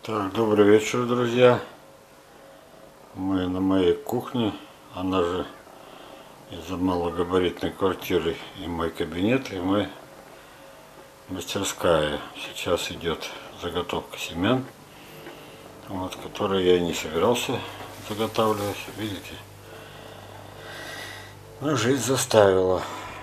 Так, добрый вечер, друзья. Мы на моей кухне, она же из-за малогабаритной квартиры и мой кабинет, и мой мастерская. Сейчас идет заготовка семян, вот, которые я и не собирался заготавливать, видите. Но жизнь заставила.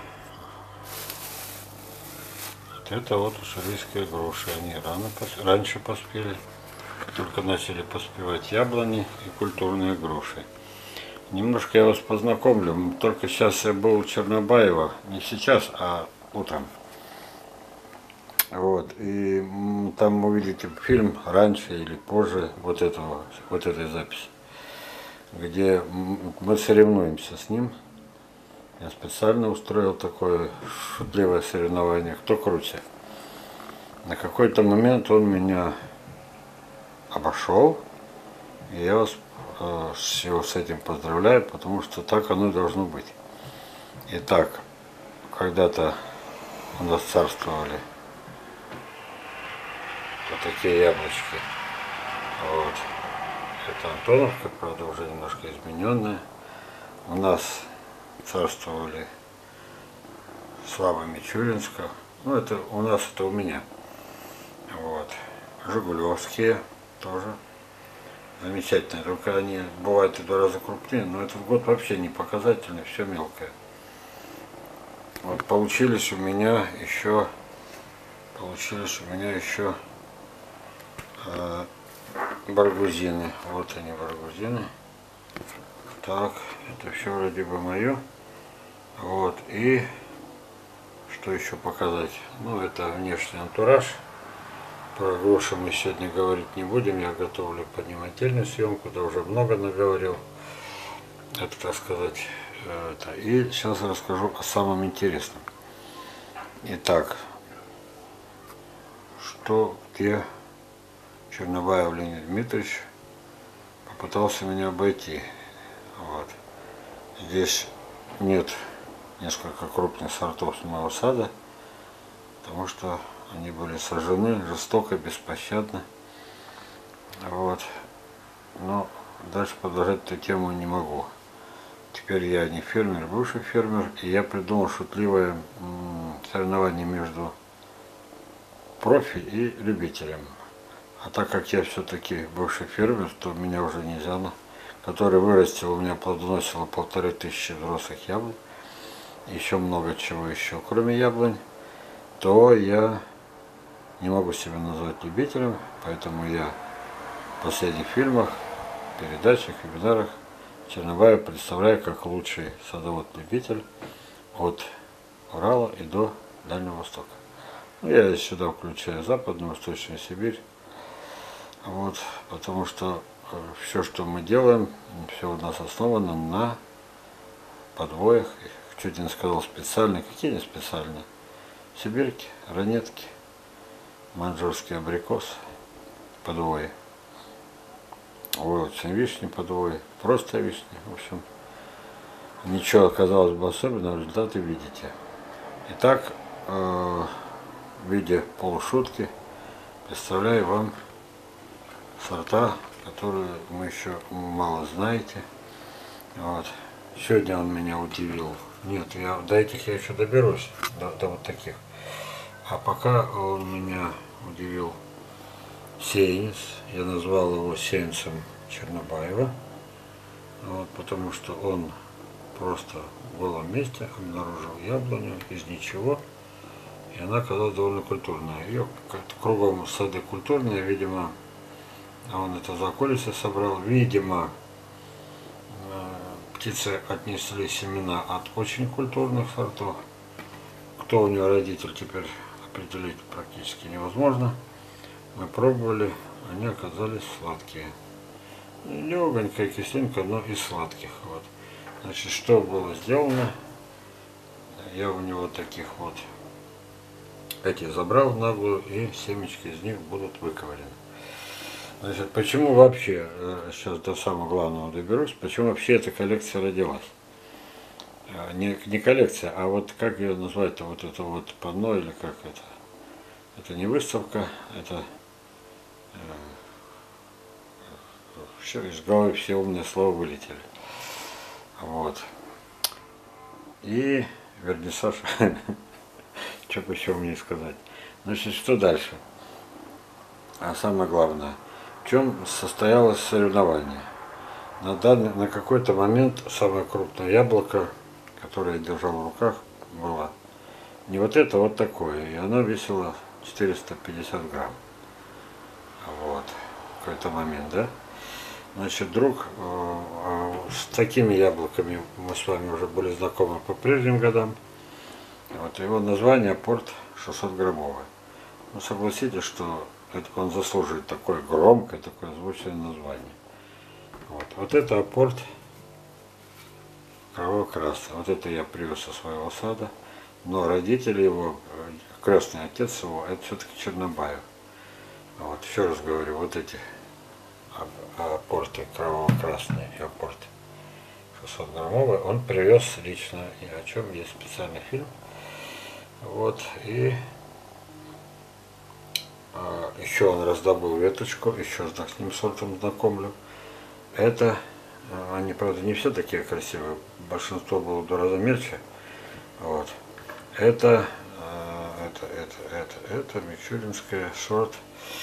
Вот это вот уссурийские груши, они раньше поспели. Только начали поспевать яблони и культурные груши. Немножко я вас познакомлю. Только сейчас я был у Чернобаева. Не сейчас, а утром. Вот. И там увидите фильм раньше или позже вот этой записи, где мы соревнуемся с ним. Я специально устроил такое шутливое соревнование, кто круче. На какой-то момент он меня обошел, и я вас всего с этим поздравляю, потому что так оно и должно быть. Итак, когда-то у нас царствовали вот такие яблочки. Вот. Это Антоновка, правда, уже немножко измененная. У нас царствовали Слава Мичуринска. Ну, это у нас, это у меня. Вот. Жигулевские тоже замечательные, только они бывают и 2 раза крупнее, но этот год вообще не показательный, все мелкое. Вот получились у меня еще баргузины. Вот они, баргузины. Так, это все вроде бы мое. Вот, и что еще показать? Ну, это внешний антураж. Про груши мы сегодня говорить не будем, я готовлю под ним отдельную съемку, да уже много наговорил, это так сказать. И сейчас расскажу о самом интересном. Итак, где Чернобаев Леонид Дмитриевич попытался меня обойти. Вот. Здесь нет несколько крупных сортов с моего сада, потому что они были сожжены жестоко, беспощадно. Вот. Но дальше продолжать эту тему не могу. Теперь я не фермер, бывший фермер, и я придумал шутливое соревнование между профи и любителем. А так как я все-таки бывший фермер, то меня уже нельзя, который вырастил, у меня плодоносило 1500 взрослых яблонь, еще много чего еще, кроме яблонь, то я не могу себя назвать любителем, поэтому я в последних фильмах, передачах, вебинарах Чернобаева представляю как лучший садовод-любитель от Урала и до Дальнего Востока. Ну, я сюда включаю Западную, Восточную Сибирь, вот, потому что все, что мы делаем, все у нас основано на подвоях, чуть не сказал специальные, какие не специальные, сибирьки, ранетки, маньчжурский абрикос, подвои. Вот, вишни подвои, просто вишни, в общем. Ничего, казалось бы, особенного, результаты видите. Итак, в виде полушутки представляю вам сорта, которые вы еще мало знаете. Вот. Сегодня он меня удивил. Нет, до этих я еще доберусь, до вот таких. А пока он меня удивил сеянец. Я назвал его сеянцем Чернобаева. Вот, потому что он просто в голом месте обнаружил яблоню из ничего. И она оказалась довольно культурная. Ее кругом сады культурные, видимо, он это за околицы собрал. Видимо, птицы отнесли семена от очень культурных сортов. Кто у него родитель, теперь определить практически невозможно. Мы пробовали, они оказались сладкие. Легонькая кислинка, но и сладких. Вот. Значит, что было сделано? Я у него таких вот эти забрал наглую, и семечки из них будут выковырены. Значит, почему вообще, сейчас до самого главного доберусь, почему вообще эта коллекция родилась? Не коллекция, а вот как ее назвать-то, вот это вот панно или как это? Это не выставка, это все, из головы все умные слова вылетели. Вот. И вернисаж, что бы еще мне сказать. Значит, что дальше? А самое главное, в чем состоялось соревнование? На какой-то момент самое крупное яблоко, которое я держал в руках, было не вот это, вот такое. И оно весило 450 грамм. Вот. В какой-то момент, да? Значит, друг, с такими яблоками мы с вами уже были знакомы по прежним годам. Вот его название апорт 600-граммовый. Ну, согласитесь, что он заслуживает такое громкое, такое звучное название. Вот это апорт кроваво-красный. Вот это я привез со своего сада. Но родители его, крестный отец его, это все-таки Чернобаев. Вот, еще раз говорю, вот эти апорты кроваво-красные и апорт 600-граммовый он привез лично, и о чем есть специальный фильм. Вот, и еще он раздобыл веточку, еще с ним сортом знакомлю. Это, они, правда, не все такие красивые, большинство было в 2 раза мельче. Вот. Это мичуринская сорт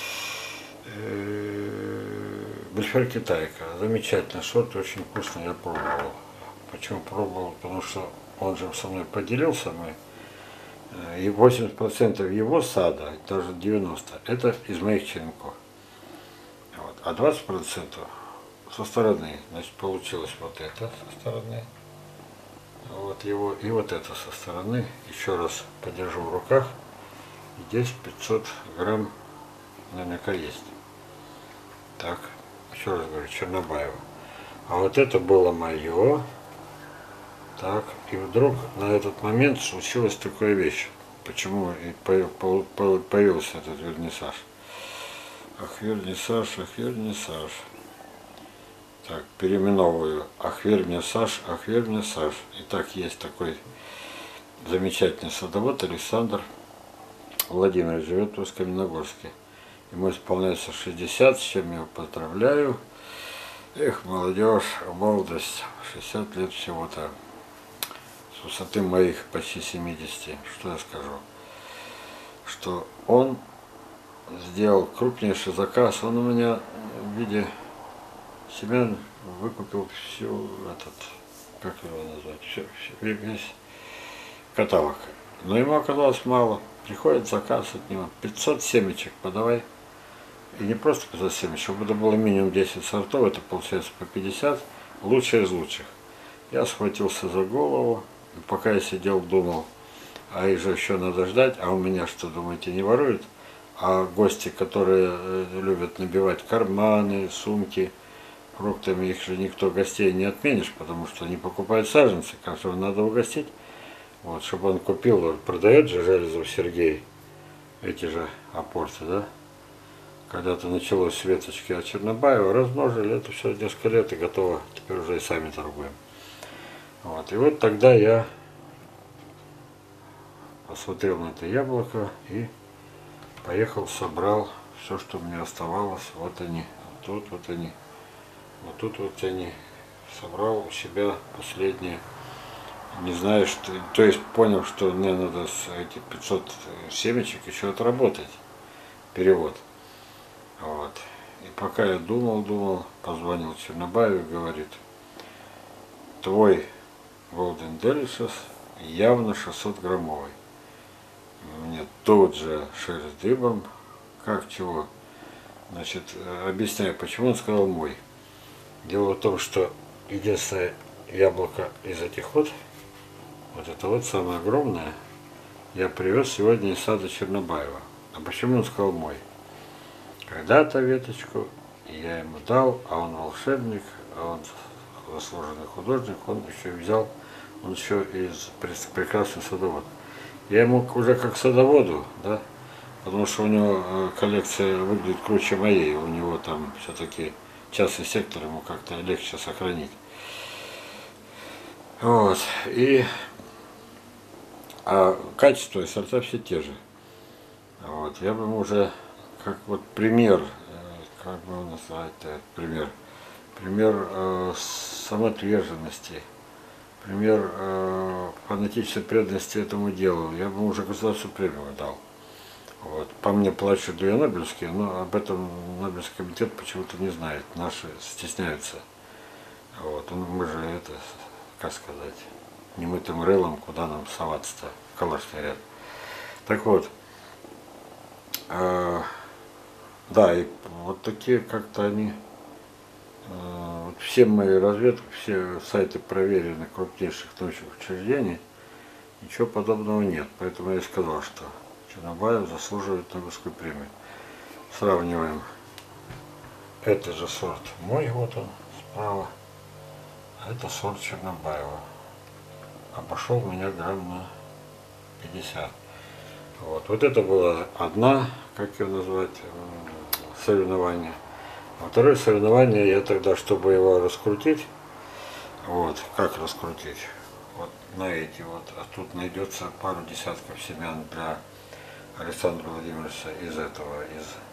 Бельфер Китайка. Замечательный сорт, очень вкусный, я пробовал. Почему пробовал? Потому что он же со мной поделился, и 80% его сада, даже 90%, это из моих черенков. Вот. А 20% со стороны, значит, получилось вот это со стороны, вот его, и вот это со стороны. Еще раз подержу в руках. Здесь 500 грамм наверняка есть. Так, еще раз говорю, Чернобаева. А вот это было мое. Так, и вдруг на этот момент случилась такая вещь. Почему и появился этот вернисаж? Ах, вернисаж. Так, переименовываю. Ах, вернисаж. Итак, есть такой замечательный садовод Александр Владимирович, живет в Усть-Каменогорске. Ему исполняется 60, с чем я его поздравляю. Эх, молодежь, молодость, 60 лет всего-то. С высоты моих почти 70, что я скажу? Что он сделал крупнейший заказ. Он у меня в виде семян выкупил всю как его назвать, весь каталог. Но ему оказалось мало. Приходит заказ от него, 500 семечек подавай. И не просто 500 семечек, чтобы это было минимум 10 сортов, это получается по 50, лучшие из лучших. Я схватился за голову, и пока я сидел, думал, а их же еще надо ждать, а у меня что, думаете, не воруют? А гости, которые любят набивать карманы, сумки фруктами, их же никто гостей не отменишь, потому что они покупают саженцы, каждого надо угостить. Вот, чтобы он купил, продает же Железов Сергей эти же апорты, да? Когда-то началось с веточки от Чернобаева, размножили, это все несколько лет и готово, теперь уже и сами торгуем. Вот, и вот тогда я посмотрел на это яблоко и поехал, собрал все, что мне оставалось. Вот они, вот тут вот они, вот тут вот они. Собрал у себя последние. Не знаю, что, то есть понял, что мне надо эти 500 семечек еще отработать, перевод. Вот. И пока я думал, позвонил Чернобаев и говорит, твой Golden Delicious явно 600-граммовый. Мне тут же шерсть дыбом, как чего. Значит, объясняю, почему он сказал мой. Дело в том, что единственное яблоко из этих вот это вот самое огромное, я привез сегодня из сада Чернобаева. А почему он сказал мой? Когда-то веточку я ему дал, а он волшебник, а он заслуженный художник, он еще взял, он еще из прекрасный садовод. Я ему уже как садоводу, да, потому что у него коллекция выглядит круче моей, у него там все-таки частный сектор, ему как-то легче сохранить. Вот, а качество и сорта все те же. Вот, я бы ему уже, как вот пример, как бы он назвать, пример, пример самоотверженности, пример фанатической преданности этому делу. Я бы уже государственную премию дал. Вот. По мне плачут 2 Нобелевские, но об этом Нобелевский комитет почему-то не знает. Наши стесняются. Вот. Мы же это, как сказать, немытым рылом, куда нам соваться-то, калашный ряд. Так вот, да, и вот такие как-то они, вот все мои разведки, все сайты проверены крупнейших научных учреждений, ничего подобного нет. Поэтому я и сказал, что Чернобаев заслуживает Нобелевскую премию. Сравниваем. Это же сорт мой, вот он справа. А это сорт Чернобаева. Обошел меня грамм на 50. Вот это была одна, как ее назвать, соревнование. А второе соревнование я тогда, чтобы его раскрутить, вот, как раскрутить, вот на эти вот, а тут найдется пару десятков семян для Александра Владимировича из этого,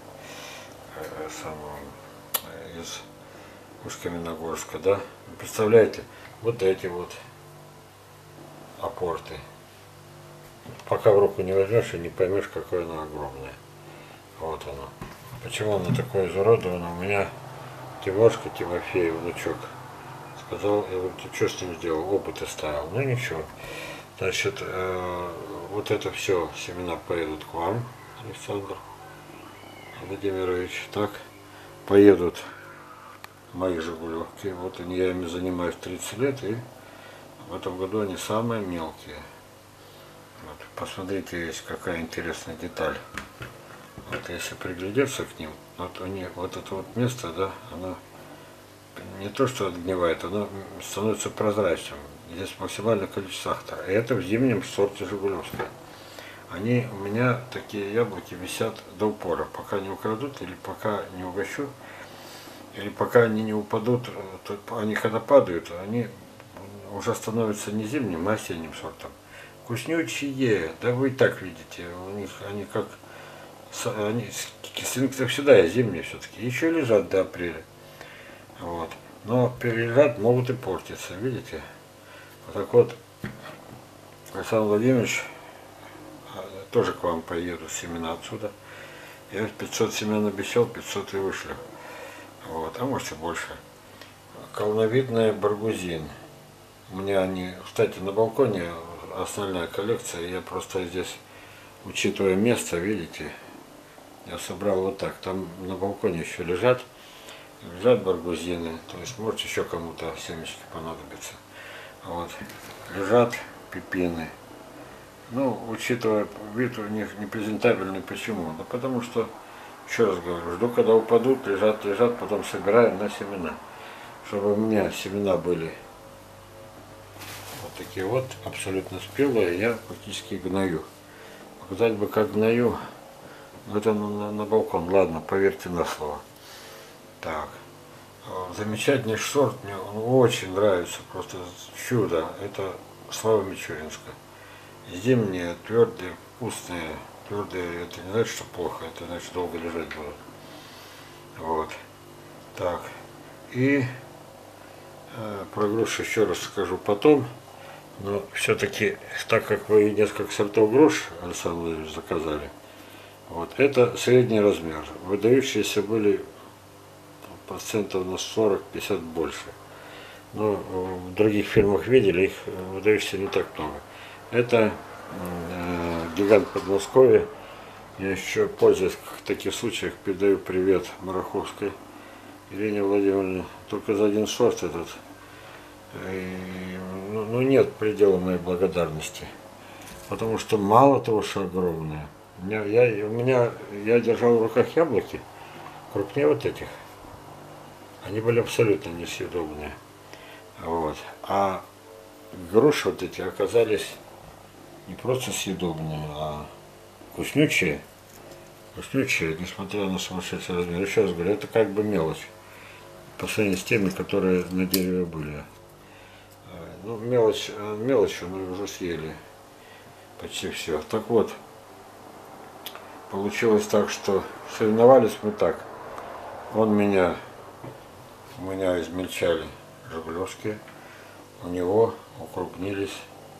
из Усть-Каменогорска, да? Вы представляете, вот эти вот апорты. Пока в руку не возьмешь и не поймешь, какое оно огромное. Вот оно. Почему оно такое изуродовано? У меня Тимошка Тимофеев, внучок, сказал, я говорю, ты что с ним сделал? Опыты ставил. Ну ничего. Значит, вот это все, семена поедут к вам, Александр Владимирович, так, поедут мои жигулевки. Вот они, я ими занимаюсь 30 лет, и в этом году они самые мелкие. Вот, посмотрите, есть какая интересная деталь. Вот если приглядеться к ним, вот они, вот это вот место, да, оно не то что отгнивает, оно становится прозрачным. Здесь максимальное количество сахара. И это в зимнем сорте жигулевская. Они у меня, такие яблоки, висят до упора, пока не украдут, или пока не угощу, или пока они не упадут. Они когда падают, они уже становятся не зимним, а осенним сортом. Вкуснючие, да вы и так видите, у них они как, они, кислинки-то всегда и зимние все-таки, еще лежат до апреля. Вот. Но перележат, могут и портиться, видите? Вот так вот, Александр Владимирович, тоже к вам поеду, семена отсюда. Я 500 семян обещал, 500 и вышлю. Вот, а может и больше. Колоновидная баргузин. У меня они, кстати, на балконе основная коллекция. Я просто здесь, учитывая место, видите, я собрал вот так. Там на балконе еще лежат баргузины. То есть, может, еще кому-то семечки понадобятся. Вот. Лежат пепины. Ну, учитывая вид у них непрезентабельный, почему? Да потому что, еще раз говорю, жду, когда упадут, лежат, потом собираем на семена. Чтобы у меня семена были вот такие вот, абсолютно спелые, я практически гною. Показать бы, как гною, это на балкон, ладно, поверьте на слово. Так, замечательный сорт, мне он очень нравится, просто чудо, это Слава Мичуринска. Зимние, твердые, вкусные, твердые, это не значит, что плохо, это значит, долго лежать будут. Вот. Так. И про груш еще раз скажу потом. Но все-таки, так как вы несколько сортов груш, Александр Владимирович, заказали, вот, это средний размер. Выдающиеся были процентов на 40-50 больше. Но в других фильмах видели, их выдающихся не так много. Это гигант Подмосковья. Я еще, пользуясь в таких случаях, передаю привет Мараховской Ирине Владимировне. Только за один сорт этот. Ну, нет предела моей благодарности. Потому что мало того, что огромное. Я держал в руках яблоки, крупнее вот этих. Они были абсолютно несъедобные. Вот. А груши вот эти оказались не просто съедобные, а вкуснючие. Вкуснючие, несмотря на сумасшедший размер. Еще раз говорю, это как бы мелочь. По сравнению с теми, которые на дереве были. Ну, мелочью мы уже съели почти все. Так вот, получилось так, что соревновались мы так. Он меня У меня измельчали жигулевские, у него укрупнились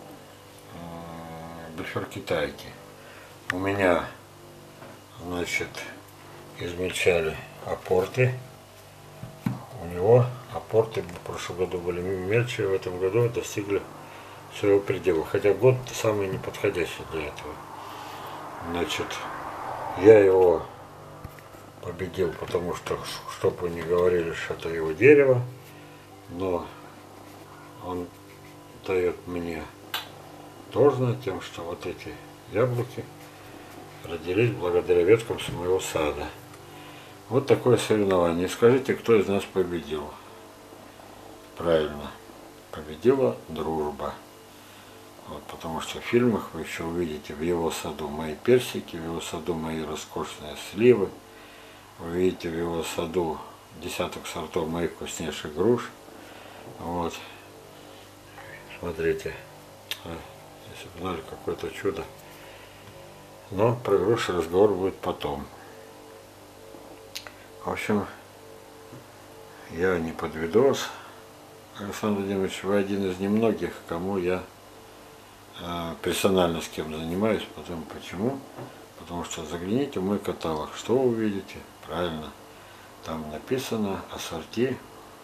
буфер-китайки. У меня, значит, измельчали апорты. У него апорты в прошлом году были мельче, в этом году достигли своего предела. Хотя год самый неподходящий для этого. Значит, я его победил, потому что, чтобы вы не говорили, что это его дерево, но он дает мне должное тем, что вот эти яблоки родились благодаря веткам с моего сада. Вот такое соревнование. И скажите, кто из нас победил? Правильно, победила дружба. Вот, потому что в фильмах вы еще увидите в его саду мои персики, в его саду мои роскошные сливы, вы видите в его саду десяток сортов моих вкуснейших груш. Вот. Смотрите, если бы знали, какое-то чудо. Но про груши разговор будет потом. В общем, я не подведу вас. Александр Владимирович, вы один из немногих, кому я персонально с кем занимаюсь. Почему? Потому что загляните в мой каталог. Что вы увидите? Правильно. Там написано ассорти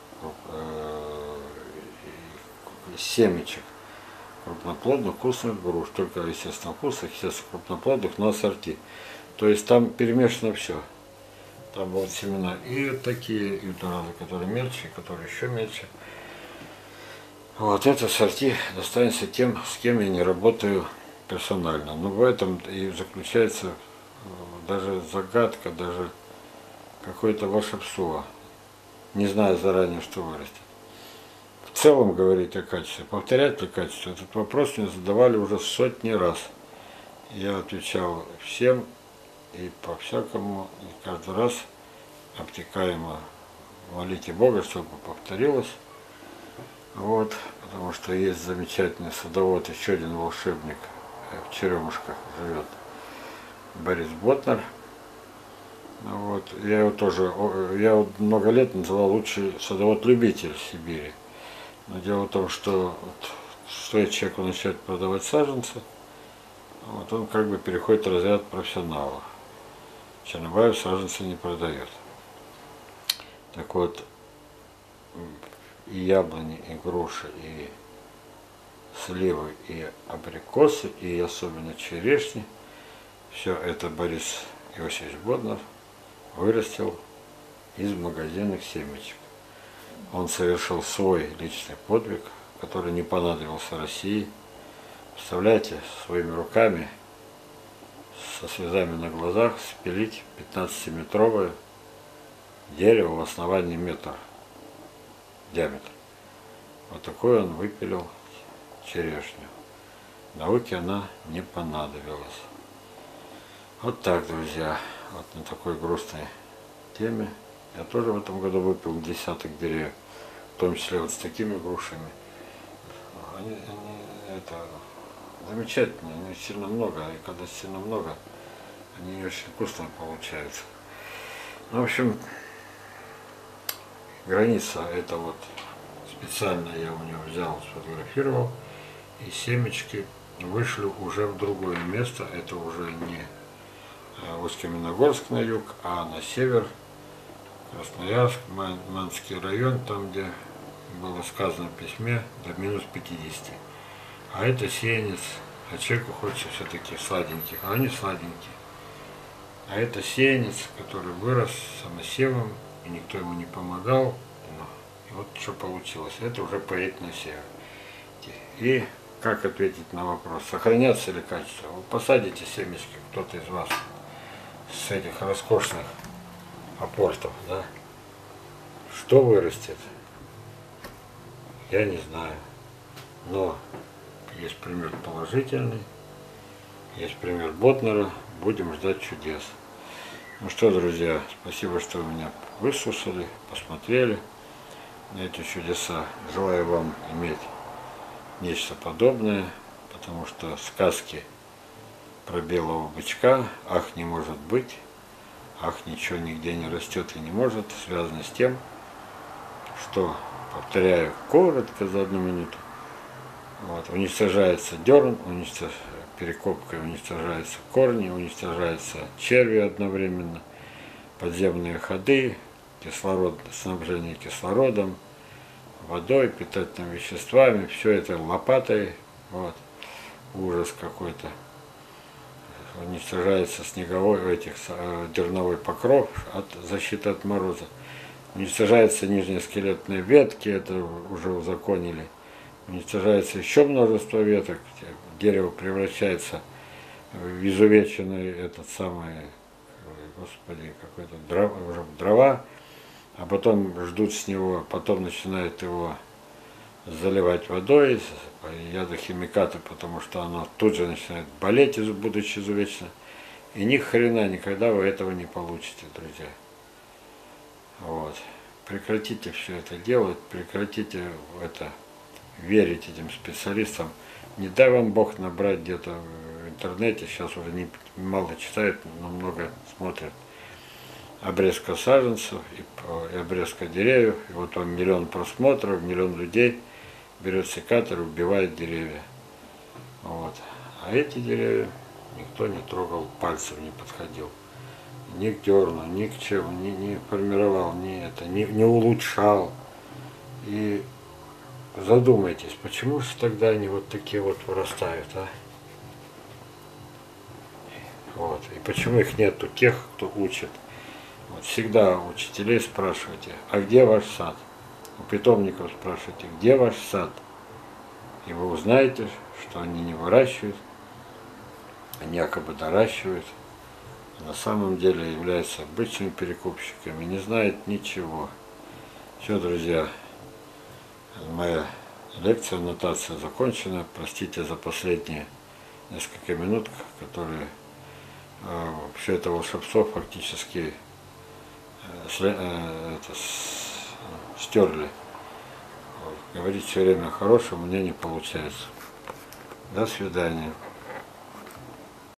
семечек крупноплодных вкусных груш. Только, естественно, вкусных, естественно, крупноплодных, но ассорти. То есть там перемешано все. Там вот семена и такие, и которые мельче, которые еще мельче. Вот это ассорти достанется тем, с кем я не работаю персонально. Но в этом и заключается даже загадка, даже какое-то волшебство. Не знаю заранее, что вырастет. В целом говорить о качестве, повторять ли качество, этот вопрос мне задавали уже сотни раз. Я отвечал всем и по-всякому, и каждый раз обтекаемо молите Бога, чтобы повторилось. Вот, потому что есть замечательный садовод, еще один волшебник в Черемушках живет, Борис Ботнар. Вот, я его тоже, я вот много лет называл лучший садовод-любитель в Сибири. Но дело в том, что вот, стоит человеку начать продавать саженцы, вот он как бы переходит в разряд профессионалов. Чернобаев саженцы не продает. Так вот, и яблони, и груши, и сливы, и абрикосы, и особенно черешни, все это Борис Иосифович Ботнар вырастил из магазинных семечек. Он совершил свой личный подвиг, который не понадобился России. Представляете, своими руками, со слезами на глазах, спилить 15-метровое дерево в основании метр диаметр. Вот такой он выпилил черешню. Науке она не понадобилась. Вот так, друзья, вот на такой грустной теме. Я тоже в этом году выпил десяток деревьев, в том числе вот с такими грушами. Они это замечательные, они сильно много, и когда сильно много, они не очень вкусные получаются. Ну, в общем, граница это вот специально я у него взял, сфотографировал, и семечки вышли уже в другое место. Это уже не Усть-Каменогорск на юг, а на север, Красноярск, Манский район, там где было сказано в письме до минус 50. А это сеянец, а человеку хочется все-таки сладеньких, а они сладенькие. А это сеянец, который вырос самосевом, и никто ему не помогал. И вот что получилось. Это уже поедет на север. И как ответить на вопрос, сохранятся ли качество? Вы посадите семечки, кто-то из вас, с этих роскошных апортов, да? Что вырастет? Я не знаю. Но есть пример положительный, есть пример Ботнера. Будем ждать чудес. Ну что, друзья, спасибо, что вы меня выслушали, посмотрели на эти чудеса. Желаю вам иметь нечто подобное, потому что сказки про белого бычка, ах, не может быть, ах, ничего нигде не растет и не может, связаны с тем, что, повторяю коротко за 1 минуту, вот, уничтожается дерн, перекопкой уничтожаются корни, уничтожаются черви одновременно, подземные ходы, кислород, снабжение кислородом, водой, питательными веществами, все это лопатой, вот, ужас какой-то. Уничтожается снеговой, дерновой покров, защита от мороза. Уничтожаются нижние скелетные ветки, это уже узаконили. Уничтожается еще множество веток, дерево превращается в изувеченный этот самый, господи, какой-то дрова, а потом ждут с него, потом начинают его заливать водой, ядохимикаты, потому что оно тут же начинает болеть, будучи изувечено. И ни хрена никогда вы этого не получите, друзья. Вот. Прекратите все это делать, прекратите это верить этим специалистам. Не дай вам Бог набрать где-то в интернете, сейчас уже мало читают, но много смотрят. Обрезка саженцев и обрезка деревьев. И вот вам 1 миллион просмотров, 1 миллион людей берет секатор и убивает деревья. Вот. А эти деревья никто не трогал, пальцем не подходил. Ни к дерну, ни к чему, не формировал, не улучшал. И задумайтесь, почему же тогда они вот такие вот вырастают, а? Вот. И почему их нет у тех, кто учит? Вот всегда у учителей спрашивайте, а где ваш сад? У питомников спрашивайте, где ваш сад? И вы узнаете, что они не выращивают, они якобы доращивают, а на самом деле являются обычными перекупщиками, не знают ничего. Все, друзья, моя лекция, аннотация закончена. Простите за последние несколько минут, которые все это волшебство фактически стерли. Вот. Говорить все время о хорошем у меня не получается. До свидания.